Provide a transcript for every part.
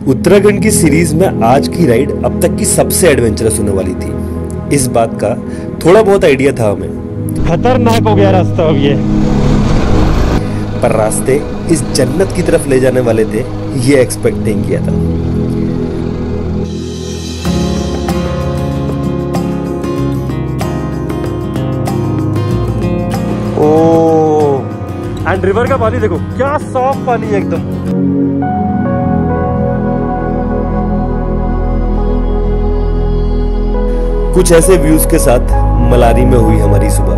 उत्तराखंड की सीरीज में आज की राइड अब तक की सबसे एडवेंचरस होने वाली थी। इस बात का थोड़ा बहुत आइडिया था हमें। खतरनाक हो गया रास्ता अब ये, पर रास्ते इस जन्नत की तरफ ले जाने वाले थे, ये एक्सपेक्ट नहीं किया था। ओह, एंड रिवर का पानी देखो क्या सॉफ्ट पानी है एकदम। कुछ ऐसे व्यूज के साथ मलारी में हुई हमारी सुबह।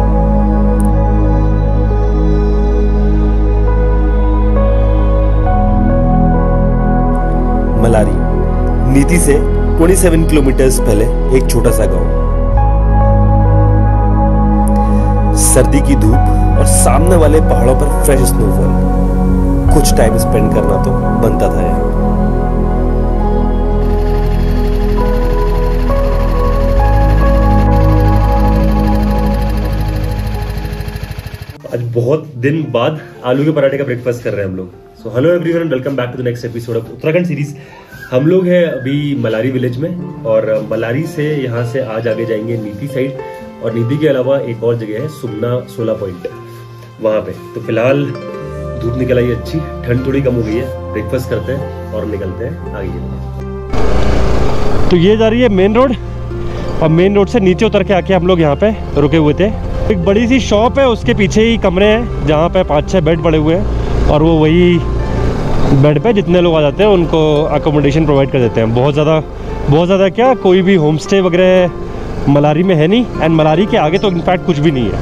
मलारी नीति से 27 किलोमीटर्स पहले एक छोटा सा गांव। सर्दी की धूप और सामने वाले पहाड़ों पर फ्रेश स्नोफॉल। कुछ टाइम स्पेंड करना तो बनता था यार। आज बहुत दिन बाद आलू के पराठे का ब्रेकफास्ट कर रहे हैं हम लोग। So hello everyone, welcome back to the next episode of Uttarakhand series. हम लोग हैं अभी मलारी विलेज में और मलारी से यहाँ से आज आगे जाएंगे नीति साइड, और नीति के अलावा एक और जगह है सुमना 16 पॉइंट, वहाँ पे। तो फिलहाल धूप निकल आई अच्छी, ठंड थोड़ी कम हो गई है। ब्रेकफास्ट करते हैं और निकलते हैं आगे। तो ये जा रही है मेन रोड, और मेन रोड से नीचे उतर के आके हम लोग यहाँ पे रुके हुए थे। एक बड़ी सी शॉप है, उसके पीछे ही कमरे हैं जहाँ पे 5-6 बेड पड़े हुए हैं, और वो वही बेड पे जितने लोग आ जाते हैं उनको अकोमोडेशन प्रोवाइड कर देते हैं। बहुत ज़्यादा क्या, कोई भी होम स्टे वगैरह मलारी में है नहीं, एंड मलारी के आगे तो इनफैक्ट कुछ भी नहीं है।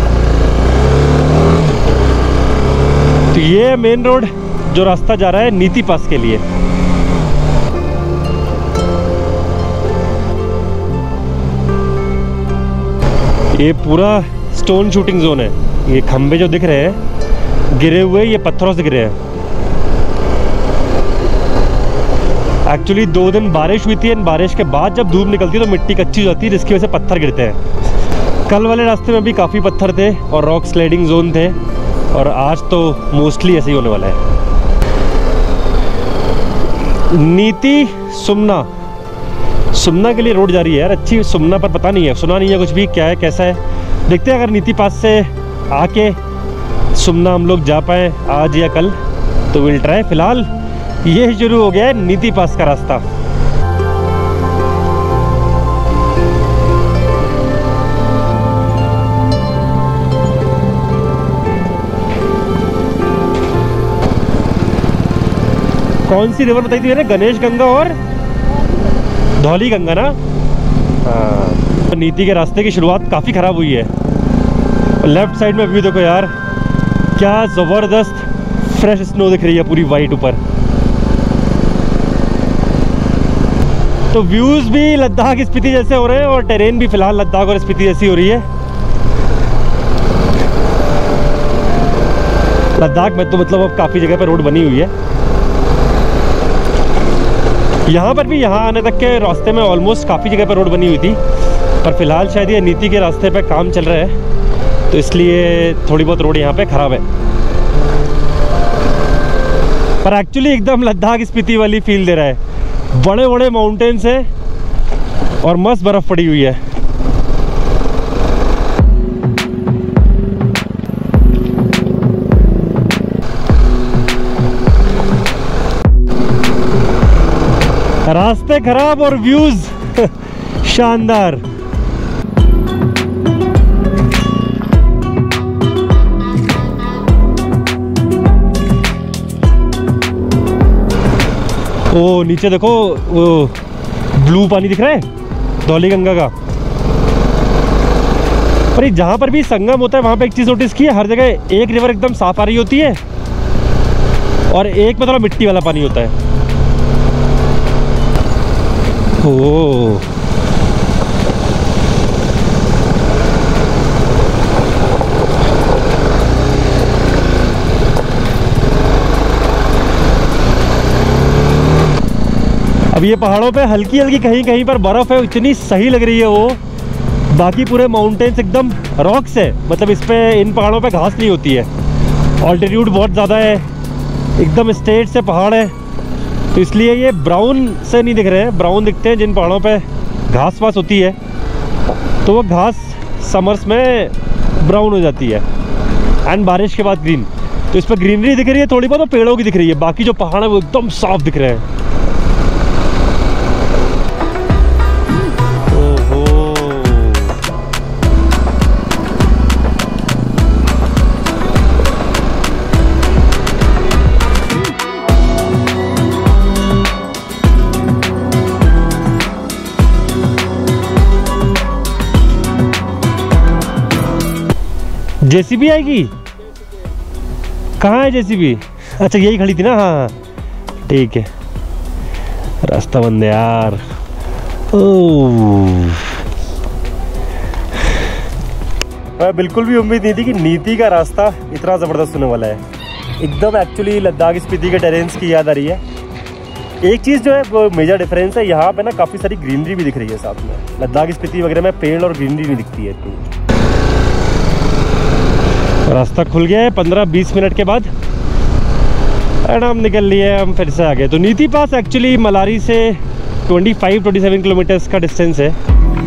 तो ये मेन रोड जो रास्ता जा रहा है नीति पास के लिए। ये पूरा स्टोन शूटिंग जोन है। ये खंबे जो दिख रहे हैं गिरे हुए, ये पत्थरों से गिरे हैं। एक्चुअली 2 दिन बारिश हुई थी, एंड बारिश के बाद जब धूप निकलती है तो मिट्टी कच्ची हो जाती है, जिसकी वजह से पत्थर गिरते हैं। कल वाले रास्ते में भी काफ़ी पत्थर थे और रॉक स्लाइडिंग जोन थे, और आज तो मोस्टली ऐसे ही होने वाला है। नीति सुमना के लिए रोड जा रही है यार, अच्छी। सुमना पर पता नहीं है, सुना नहीं है कुछ भी, क्या है कैसा है देखते हैं। अगर नीति पास से आके सुमना हम लोग जा पाए आज या कल तो विल ट्राई। फिलहाल ये शुरू हो गया है नीति पास का रास्ता। कौन सी रिवर बताई थी मैंने? गणेश गंगा और धौली गंगा ना। हाँ, नीति के रास्ते की शुरुआत काफ़ी ख़राब हुई है। लेफ्ट साइड में व्यू देखो यार, क्या ज़बरदस्त फ्रेश स्नो दिख रही है पूरी वाइट ऊपर। तो व्यूज़ भी लद्दाख स्पीति जैसे हो रहे हैं, और टेरेन भी फिलहाल लद्दाख और स्पीति जैसी हो रही है। लद्दाख में तो मतलब अब काफ़ी जगह पर रोड बनी हुई है। यहाँ पर भी, यहाँ आने तक के रास्ते में ऑलमोस्ट काफ़ी जगह पर रोड बनी हुई थी, पर फिलहाल शायद ये नीति के रास्ते पे काम चल रहा है, तो इसलिए थोड़ी बहुत रोड यहाँ पे ख़राब है। पर एक्चुअली एकदम लद्दाख स्पीति वाली फील दे रहा है। बड़े बड़े माउंटेन्स हैं और मस्त बर्फ़ पड़ी हुई है। रास्ते खराब और व्यूज शानदार। ओ नीचे देखो, वो ब्लू पानी दिख रहा है धौली गंगा का। पर ये जहाँ पर भी संगम होता है वहाँ पे एक चीज़ नोटिस की है, हर जगह एक रिवर एकदम साफ आ रही होती है और एक में थोड़ा मिट्टी वाला पानी होता है। ओह, अब ये पहाड़ों पे हल्की हल्की कहीं कहीं पर बर्फ़ है, इतनी सही लग रही है वो। बाकी पूरे माउंटेन्स एकदम रॉक्स है, मतलब इस पे, इन पहाड़ों पे घास नहीं होती है। ऑल्टीट्यूड बहुत ज़्यादा है, एकदम स्ट्रेट से पहाड़ है, तो इसलिए ये ब्राउन से नहीं दिख रहे हैं। ब्राउन दिखते हैं जिन पहाड़ों पे घास वास होती है, तो वो घास समर्स में ब्राउन हो जाती है एंड बारिश के बाद ग्रीन। तो इस पर ग्रीनरी दिख रही है थोड़ी बहुत, तो पेड़ों की दिख रही है। बाकी जो पहाड़ है वो एकदम साफ दिख रहे हैं। जेसीबी आएगी? कहाँ है जेसीबी? अच्छा यही खड़ी थी ना। हाँ ठीक है। रास्ता बंद है यार। बिल्कुल भी उम्मीद नहीं थी कि नीति का रास्ता इतना ज़बरदस्त होने वाला है। एकदम एक्चुअली लद्दाख स्पीति के टेरेंस की याद आ रही है। एक चीज़ जो है वो मेजर डिफरेंस है, यहाँ पे ना काफ़ी सारी ग्रीनरी भी दिख रही है साथ में। लद्दाख स्पीति वगैरह में पेड़ और ग्रीनरी नहीं दिखती है इतनी। रास्ता खुल गया है 15-20 मिनट के बाद एंड हम निकल लिए। हम फिर से आ गए। तो नीति पास एक्चुअली मलारी से 25-27 किलोमीटर्स का डिस्टेंस है।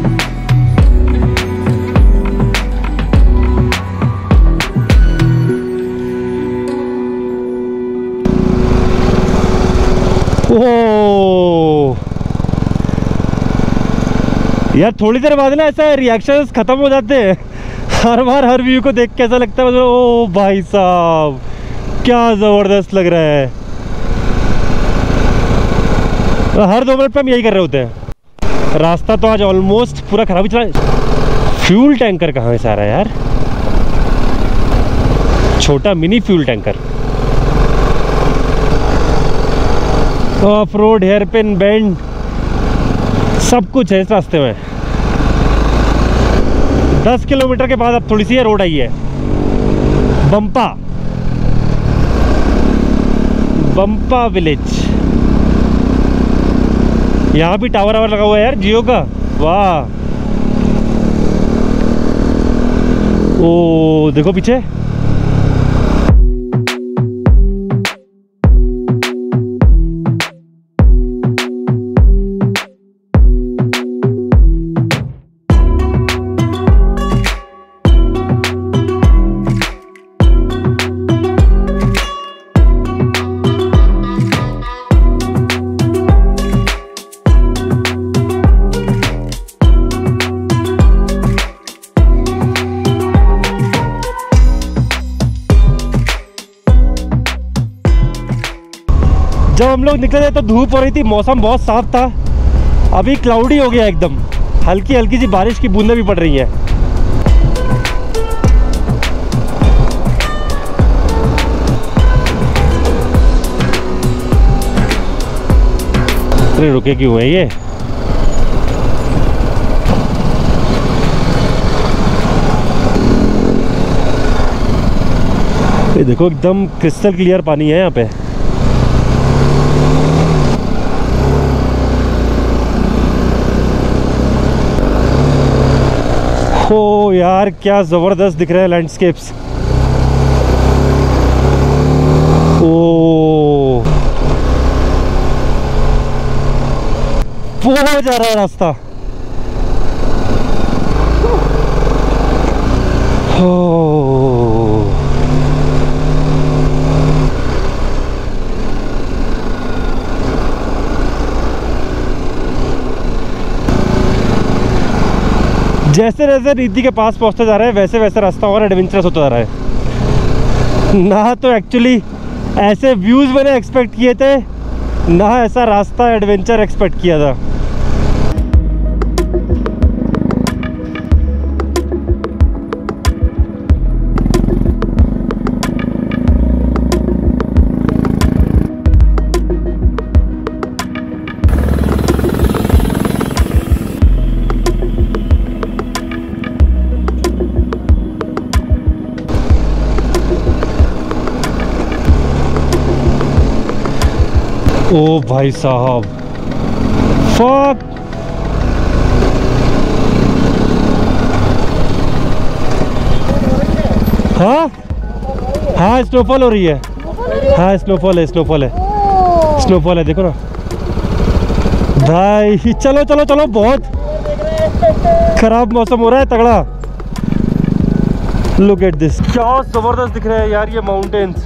ओह यार, थोड़ी देर बाद ना ऐसा रिएक्शंस खत्म हो जाते हैं। हर बार हर व्यू को देख के ऐसा लगता है ओ भाई साहब क्या ज़बरदस्त लग रहा है। तो हर 2 मिनट पे हम यही कर रहे होते हैं। रास्ता तो आज ऑलमोस्ट पूरा खराब ही चला। फ्यूल टैंकर कहाँ से आ रहा है यार? छोटा mini fuel tanker. Off road, hairpin, bend, सब कुछ है इस रास्ते में। 10 किलोमीटर के बाद अब थोड़ी सी रोड आई है। बम्पा विलेज। यहाँ भी टावर वावर लगा हुआ है यार जियो का। वाह। ओ देखो पीछे। जब हम लोग निकले थे तो धूप हो रही थी, मौसम बहुत साफ था। अभी क्लाउडी हो गया एकदम। हल्की हल्की सी बारिश की बूंदें भी पड़ रही हैं। अरे रुके क्यों है ये? देखो एकदम क्रिस्टल क्लियर पानी है यहाँ पे। ओ यार क्या ज़बरदस्त दिख रहे हैं लैंडस्केप्स। ओ बहुत जा रहा है रास्ता। जैसे जैसे नीति के पास पहुंचते जा रहे हैं वैसे वैसे रास्ता और एडवेंचरस होता जा रहा है। ना तो एक्चुअली ऐसे व्यूज़ मैंने एक्सपेक्ट किए थे, ना ऐसा रास्ता एडवेंचर एक्सपेक्ट किया था। ओ भाई साहब, फक। हाँ हाँ स्नोफॉल हो रही है। हाँ स्नोफॉल है, स्नोफॉल है। स्नोफॉल है, देखो ना भाई। चलो चलो चलो, बहुत खराब मौसम हो रहा है, तगड़ा। लुक एट दिस, क्या जबरदस्त दिख रहा है यार ये माउंटेन्स।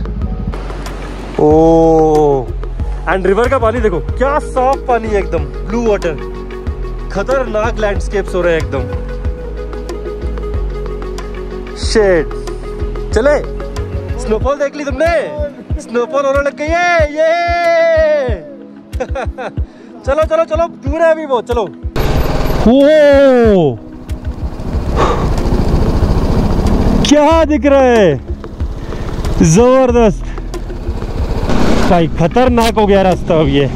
ओ एंड रिवर का पानी देखो, क्या साफ पानी है एकदम, ब्लू वाटर। खतरनाक लैंडस्केप्स हो रहे हैं एकदम। शेड चले, स्नोफॉल देख ली तुमने? स्नोफॉल होने लग गई है ये। चलो चलो चलो, दूर है अभी वो, चलो। ओ क्या दिख रहा है, जबरदस्त भाई। खतरनाक हो गया रास्ता अब ये।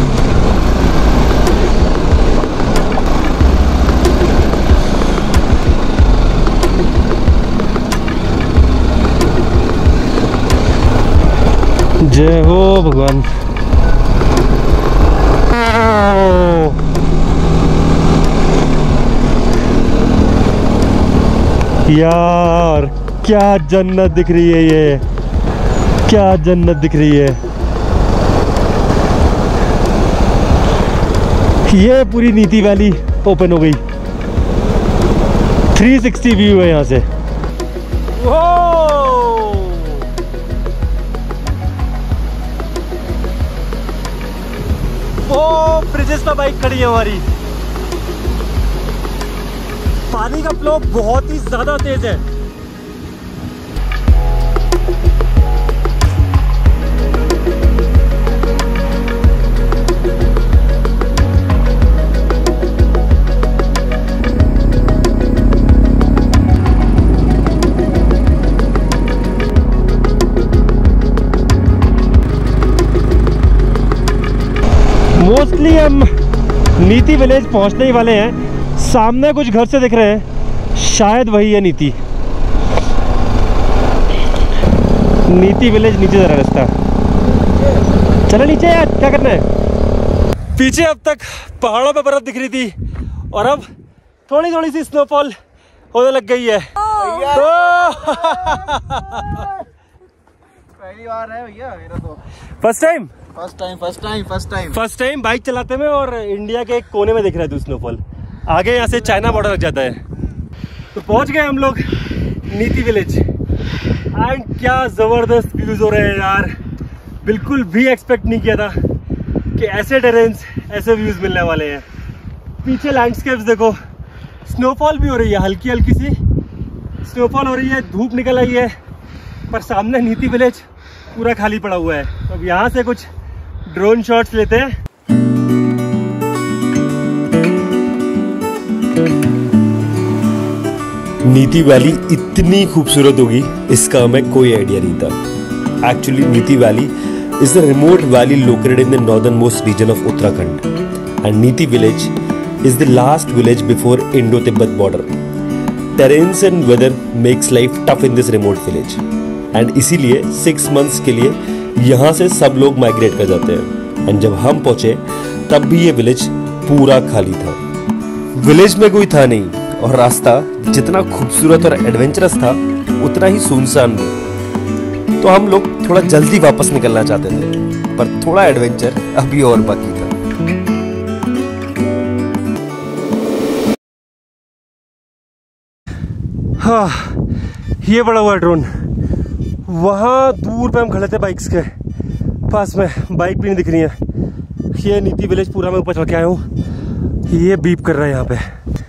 जय हो भगवान। यार क्या जन्नत दिख रही है ये, क्या जन्नत दिख रही है। ये पूरी नीति वैली ओपन हो गई, 360 व्यू है यहाँ से। वो ब्रिजेस पे बाइक खड़ी है हमारी। पानी का फ्लो बहुत ही ज्यादा तेज है। मोस्टली हम नीति विलेज पहुंचने ही वाले हैं। सामने कुछ घर से दिख रहे हैं, शायद वही है नीति। नीति विलेज नीचे जा रहा रास्ता। चलो नीचे यार, क्या करना है। पीछे अब तक पहाड़ों पे बर्फ दिख रही थी और अब थोड़ी थोड़ी सी स्नोफॉल होने लग गई है। पहली बार है भैया मेरा तो। फर्स्ट टाइम बाइक चलाते में, और इंडिया के एक कोने में दिख रहा है तू स्नोफॉल। आगे यहाँ से चाइना बॉर्डर लग जाता है। तो पहुँच गए हम लोग नीति विलेज एंड क्या ज़बरदस्त व्यूज़ हो रहे हैं यार। बिल्कुल भी एक्सपेक्ट नहीं किया था कि ऐसे टेरेन्स, ऐसे व्यूज़ मिलने वाले हैं। पीछे लैंडस्केप्स देखो, स्नोफॉल भी हो रही है, हल्की हल्की सी स्नोफॉल हो रही है, धूप निकल आई है, पर सामने नीति विलेज पूरा खाली पड़ा हुआ है। तो अब यहाँ से कुछ ड्रोन शॉट्स लेते हैं। नीति वैली इतनी खूबसूरत होगी इसका हमें कोई आइडिया नहीं था। Actually Niti valley is the remote valley located in the northern most region of Uttarakhand and Niti village is the last village before Indo Tibet border. Terrains and weather makes life tough in this remote village and इसीलिए 6 months के लिए यहाँ से सब लोग migrate कर जाते हैं। एंड जब हम पहुंचे तब भी ये विलेज पूरा खाली था। विलेज में कोई था नहीं और रास्ता जितना खूबसूरत और एडवेंचरस था उतना ही सुनसान भी। तो हम लोग थोड़ा जल्दी वापस निकलना चाहते थे, पर थोड़ा एडवेंचर अभी और बाकी था। हाँ, ये बड़ा हुआ ड्रोन। वहाँ दूर पे हम खड़े थे बाइक्स के पास में, बाइक भी नहीं दिख रही है। ये नीति विलेज पूरा मैं ऊपर चढ़ के आया हूँ। ये बीप कर रहा है यहाँ पे।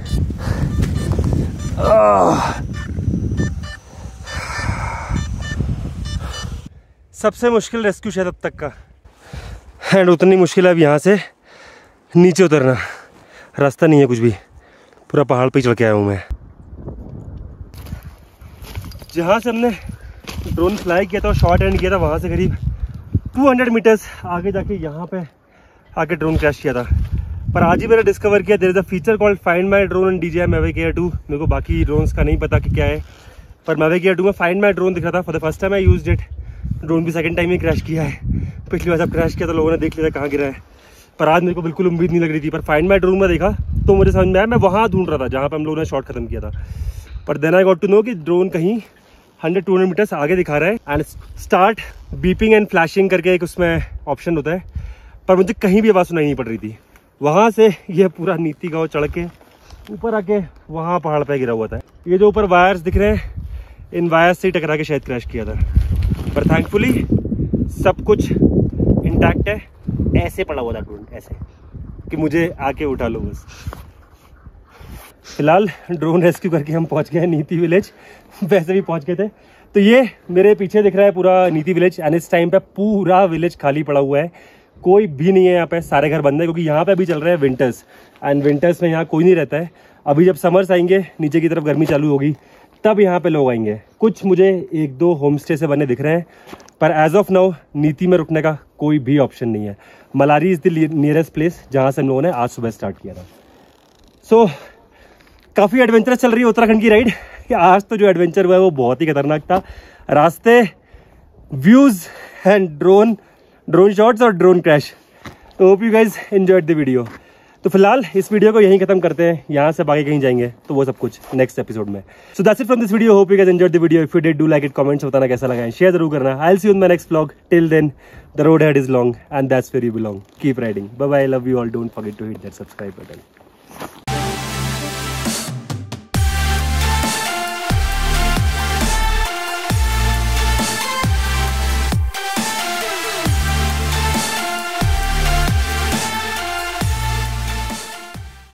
सबसे मुश्किल रेस्क्यू शायद अब तक का, एंड उतनी मुश्किल है अब यहाँ से नीचे उतरना। रास्ता नहीं है कुछ भी, पूरा पहाड़ पे चढ़ के आया हूँ मैं। जहाँ से हमने ड्रोन फ्लाई किया था और शॉर्ट एंड किया था, वहाँ से करीब 200 मीटर्स आगे जाके यहाँ पे आके ड्रोन क्रैश किया था। पर आज ही मैंने डिस्कवर किया there is a feature called find my drone and DJI Mavic Air 2। मेरे को बाकी ड्रोन्स का नहीं पता कि क्या है, पर Mavic Air 2 में फाइंड माई ड्रोन दिख रहा था। For the first time I used it. Drone भी सेकंड टाइम ही क्रैश किया है। पिछली बार जब क्रैश किया तो लोगों ने देख लिया कहाँ गिरा है, पर आज मेरे को बिल्कुल उम्मीद नहीं लग रही थी। पर फाइंड माई ड्रोन में देखा तो मुझे समझ में आया, मैं वहाँ ढूंढ रहा था जहाँ पर हम लोगों ने शॉट खत्म किया था। पर then I got to know कि ड्रोन कहीं 100-200 मीटर्स आगे दिखा रहा है and start beeping and flashing करके एक उसमें ऑप्शन होता है। पर मुझे कहीं भी आवाज़ सुनाई नहीं पड़ रही थी। वहाँ से ये पूरा नीति गांव चढ़ के ऊपर आके वहाँ पहाड़ पे गिरा हुआ था। ये जो ऊपर वायर्स दिख रहे हैं, इन वायर्स से ही टकरा के शायद क्रैश किया था, पर थैंकफुली सब कुछ इंटैक्ट है। ऐसे पड़ा हुआ था ड्रोन, ऐसे कि मुझे आके उठा लो बस। फिलहाल ड्रोन रेस्क्यू करके हम पहुंच गए हैं नीति विलेज, वैसे भी पहुंच गए थे। तो ये मेरे पीछे दिख रहा है पूरा नीति विलेज, एंड इस टाइम पे पूरा विलेज खाली पड़ा हुआ है, कोई भी नहीं है यहाँ पे, सारे घर बंद है क्योंकि यहाँ पे अभी चल रहे हैं विंटर्स, एंड विंटर्स में यहाँ कोई नहीं रहता है। अभी जब समर्स आएंगे, नीचे की तरफ गर्मी चालू होगी, तब यहाँ पे लोग आएंगे। कुछ मुझे 1-2 होम स्टे से बने दिख रहे हैं, पर एज ऑफ नाउ नीति में रुकने का कोई भी ऑप्शन नहीं है। Malari is the nearest place जहाँ से हम लोगों ने आज सुबह स्टार्ट किया था। सो काफ़ी एडवेंचरस चल रही है उत्तराखंड की राइड। आज तो जो एडवेंचर हुआ है वो बहुत ही खतरनाक था। रास्ते, व्यूज़ एंड ड्रोन शॉट्स और ड्रोन क्रैश। तो hope you guys enjoyed the video. तो फिलहाल इस वीडियो को यहीं खत्म करते हैं, यहाँ से बाकी कहीं जाएंगे तो वो सब कुछ नेक्स्ट एपिसोड में। So that's it from this video, hope you guys enjoyed the video. If you did, do like it, comments बताना कैसा लगा है, शेयर जरूर करना। I will see you in my next vlog. Till then the road head is long and that's where you belong. Keep riding. Bye bye, love you all. Don't forget to hit that subscribe button.